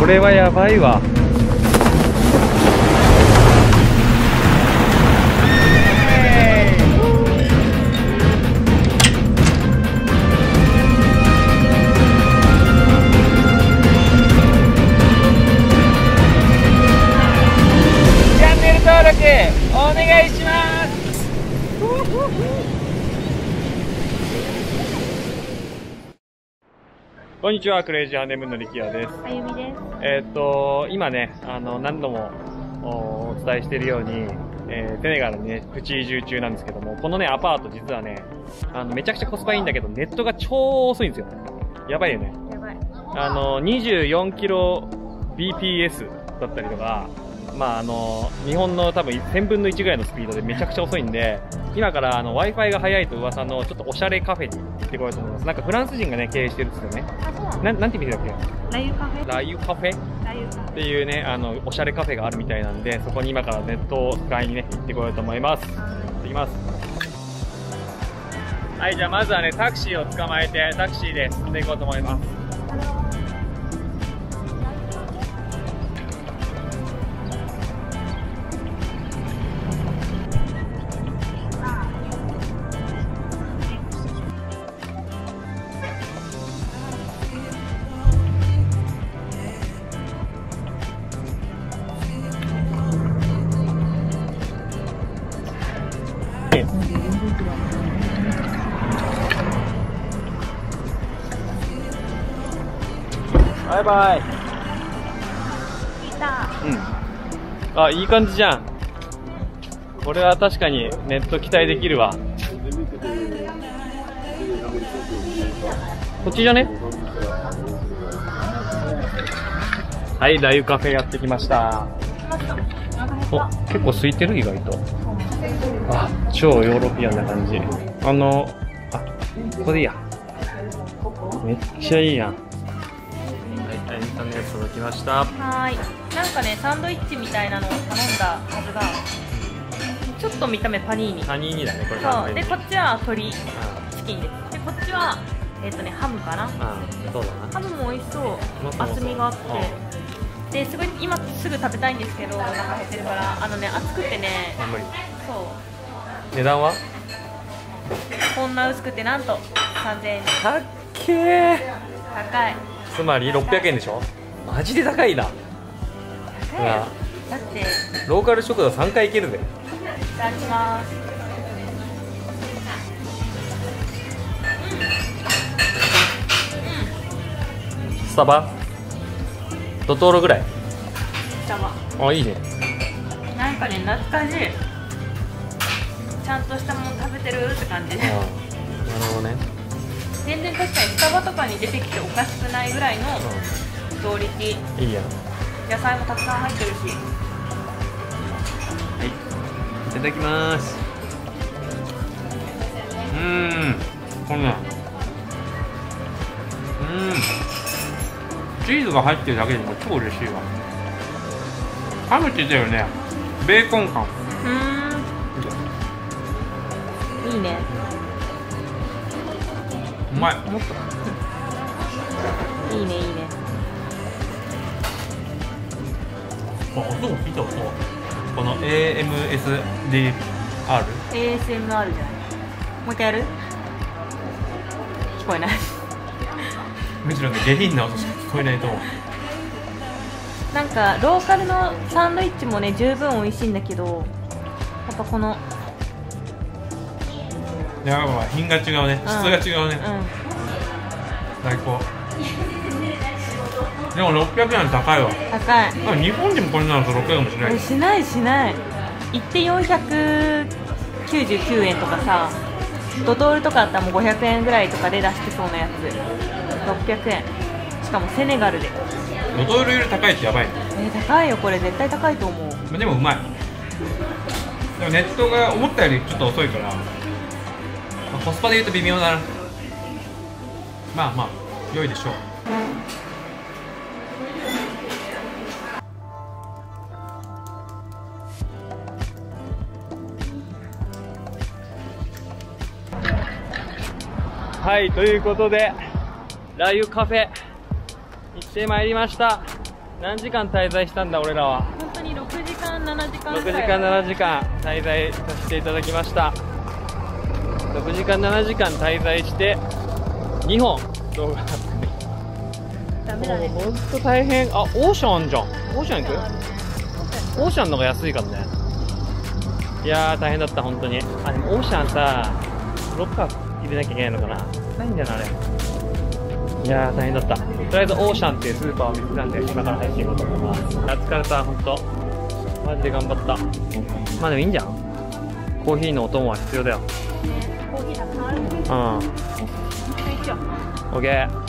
れはやばいわ。チャンネル登録お願いします。こんにちは、クレイジーハネムーンの力也です。 あゆみです。 今ね、何度もお伝えしているように、セネガルにね、プチ移住中なんですけども、このね、アパート実はね、めちゃくちゃコスパいいんだけど、ネットが超遅いんですよ。やばいよね。 やばい。 24キロ BPS だったりとか、まあ日本の多分1000分の1ぐらいのスピードでめちゃくちゃ遅いんで、今からWi-Fi が速いと噂のちょっとおしゃれカフェに行ってこようと思います。なんかフランス人がね、経営してるんですよね。 あ、そうなの？ なんて店だっけ？ ラユカフェ？ ラユカフェラユカフェっていうね、おしゃれカフェがあるみたいなんで、そこに今からネットを使いにね、行ってこようと思います。行ってきます。はい、じゃあまずはね、タクシーを捕まえて、タクシーで進んでいこうと思います。バイバイ。 来た。 うん。あ、いい感じじゃん。これは確かにネット期待できるわ。こっちじゃね？はい、ラユカフェやってきました。お、結構空いてる意外と。あ、超ヨーロピアンな感じ。ここでいいや。めっちゃいいやん。インターネット届きました。 はーい。なんかね、サンドイッチみたいなのを頼んだはずが、ちょっと見た目パニーニ。 パニーニだね、これ。 そう。で、こっちは鶏、チキンです。で、こっちは、ハムかな。 そうだな。 ハムも美味しそう。厚みがあって。で、すごい、今すぐ食べたいんですけど、お腹減ってるから、熱くてね。 無理。 そう。 値段は？ こんな薄くて、なんと3000円。 たっけー。 高い。 つまり600円でしょ。マジで高いな。 高いよ。だってローカル食堂3回行けるぜ。 いただきます。 スタバドトールぐらい。 スタバ。 あ、いいね。 なんかね、懐かしい。ちゃんとしたもの食べてるって感じ。 なるほどね。 全然確かにスタバとかに出てきておかしくないぐらいのクオリティ。 いいやん。 野菜もたくさん入ってるし。 はい、いただきます。こんなチーズが入ってるだけでも超嬉しいわ。ハムって言ったよね。ベーコン感。 いいね。 うまい。 もっといいね、いいね。 あ、音も聞いた音。この AMSDR。 ASMR じゃない。もう一回やる？聞こえない。 むしろね、下品な音しか聞こえないと思う。 なんかローカルのサンドイッチもね、十分美味しいんだけど、やっぱこのいや、まあ品が違うね、質が違うね。最高。でも600円高いわ。 高い。 日本でもこれなると600円もしない。 しないしない。行って499円とかさ、ドトールとかあったらもう500円ぐらいとかで出してそうなやつ。600円。しかもセネガルで。 ドトールより高いってやばいね。 高いよ、これ絶対高いと思う。 でもうまい。でもネットが思ったよりちょっと遅いから、コスパで言うと微妙だな。まあまあ良いでしょう。はい、ということでラユカフェ行ってまいりました。 何時間滞在したんだ俺らは。 本当に6時間7時間 6時間7時間滞在させていただきました。6時間7時間滞在して2本動画。 ダメだね。 もうほんと大変。あ、オーシャンあんじゃん。オーシャン行く？オーシャンの方が安いからね。いやー大変だった本当に。あ、でもオーシャンさ、ロッカー入れなきゃいけないのかな。ないんだよなあれ。いやー大変だった。とりあえずオーシャンっていうスーパーを見つけたんで、今から配信をと思います。疲れた本当。マジで頑張った。まあでもいいんじゃん。コーヒーのお供は必要だよ。 コーヒーたくさんある。 うん。 一緒。 オッケー。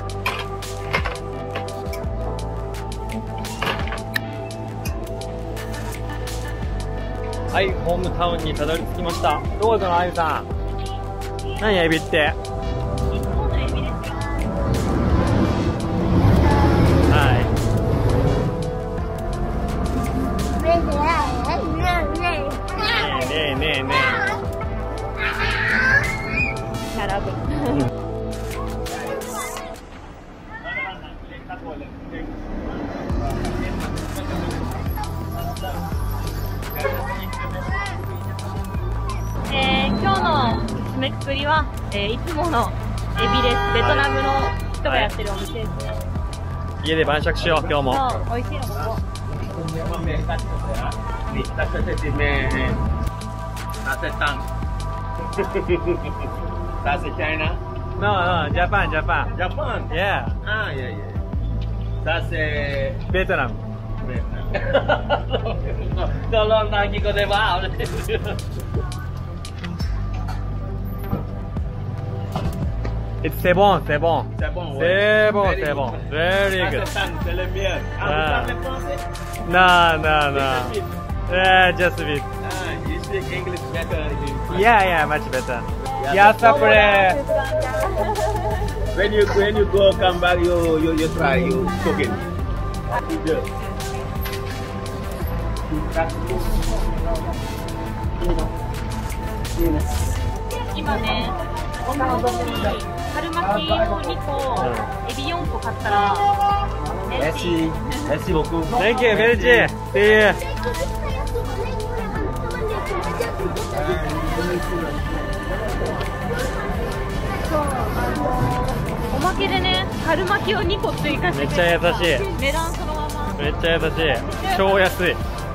はい、ホームタウンにたどり着きました。どうぞのあゆさん。何エビって。はい。ねえねえね並ぶ。今日の締めくくりは、いつものエビです。ベトナムの人がやってるお店ですね。 家で晩酌しよう今日も。 そう、美味しいのここ。 No, no, Japan, Japan. Japan? Yeah. Ah, yeah, yeah. That's Vietnam. Tolong lagi kau dewa. It's Sebon, Sebon. Sebon. Sebon, Sebon. Very good. C'est bien. Ah, vous parlez français? No, no, no. Yeah, just a bit. Ah, you speak English better. Yeah, yeah, much better. Yes, après. When you go come back, you try you cooking. Yeah. 今ね、春巻きを2個、エビ4個買ったら、 Merci beaucoup. Thank you, Belgi. See you. おまけでね、春巻きを2個追加してくれた。 めっちゃ優しい。 値段そのまま。 めっちゃ優しい。超安い。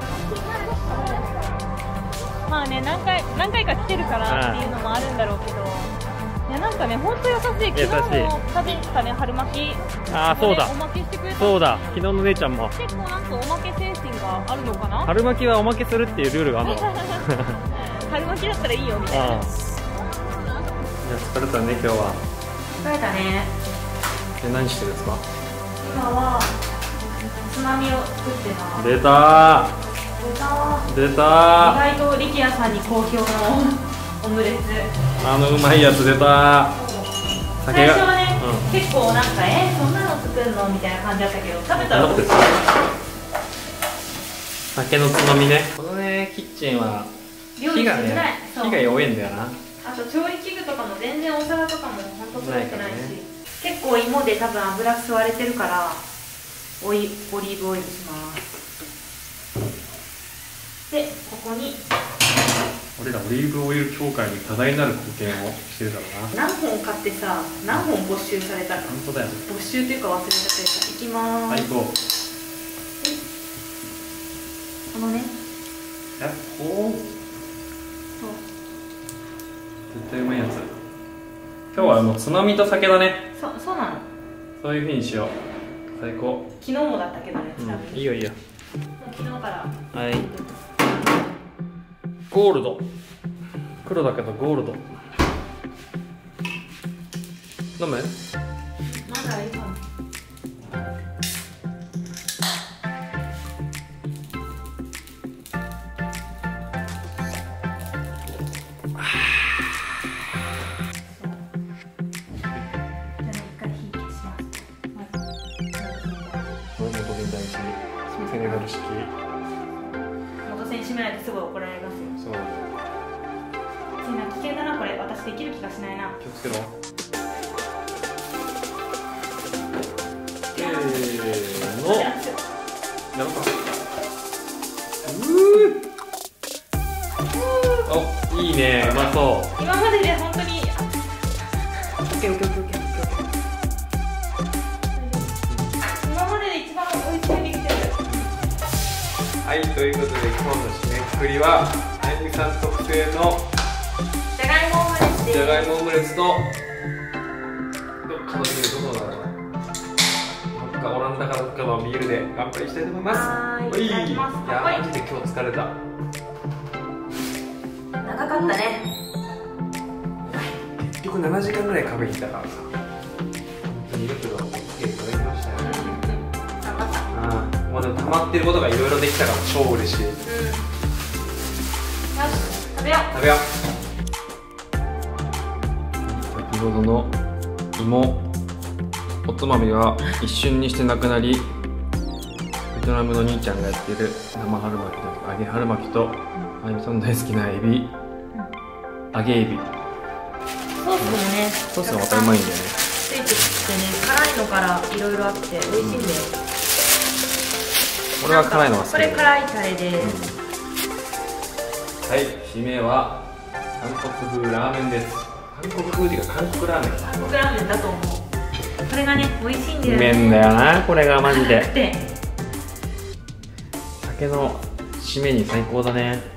まあね、何回か来てるからっていうのもあるんだろうけど、いやなんかね、ほんと優しい。昨日も食べたね、春巻き。 あー、そうだ。 おまけしてくれた。 そうだ。昨日の姉ちゃんも。 結構なんかおまけ精神があるのかな。 春巻きはおまけするっていうルールがあるの。 春巻きだったらいいよみたいな。 ああ。じゃあ疲れたね今日は。 疲れたね。 で何してるんですか？ 今はつまみを作ってます。 出たー。出たー。 意外と力也さんに好評のオムレツ。 あのうまいやつ出たー。 最初はね、結構なんかそんなの作るのみたいな感じだったけど、食べたら美味しい。 酒のつまみね。このねキッチンは火がね、火が弱いんだよな。 あと調理器具とかも全然お皿とかも本当揃ってないし、結構芋で多分油吸われてるからオリーブオイルします。でここに俺らオリーブオイル協会に多大なる貢献をしてるだろうな。 何本買ってさ、何本没収されたか。 本当だよ。 没収っていうか忘れちゃったやつ。いきまーす。 最高。 このね、 おお。絶対うまいやつ。今日はもうつまみと酒だね。 そうなの。 そういう風にしよう。最高。 昨日もだったけどね、ちなみに。 いいよいいよ。 昨日からはい。ゴールド。黒だけどゴールド。飲む？ まだいいかな。 セネガル式。 元栓閉めないとすごい怒られますよ。そう。危険だなこれ。私できる気がしないな。 気をつけろ。せーの。 やろうか。お、いいね、うまそう。 今までで本当に。オッケーオッケーオッケーオッケーオッケー。今までで一番美味しくできてる。 はい、ということで今日の締めくくりはあゆみさん特製のじゃがいもオムレツです。 じゃがいもオムレツとどっかのビールどこだろう。どっかオランダかどっかのビールで乾杯したいと思います。 はい、いただきます。 いやマジで今日疲れた。 長かったね。 結局7時間ぐらい壁にいたからさ。本当によくお付き合いいただきましたよ。もうでも溜まってることがいろいろできたから超嬉しい。 よし、食べよう。 食べよう。先ほどの芋おつまみは一瞬にしてなくなり、ベトナムの兄ちゃんがやってる生春巻きと揚げ春巻きとあゆみさんの大好きなエビ、揚げエビソースもね、 ソースがまたうまいんだよね。 ついてきてね、辛いのからいろいろあって美味しいんだよ。 俺は辛いのが好き。 これ辛いタレで、 はい、締めは韓国風ラーメンです。韓国風っていうか韓国ラーメン。 韓国ラーメンだと思う。これがね、美味しいんだよね。 うめんだよな、これがマジで。 で、 酒の締めに最高だね。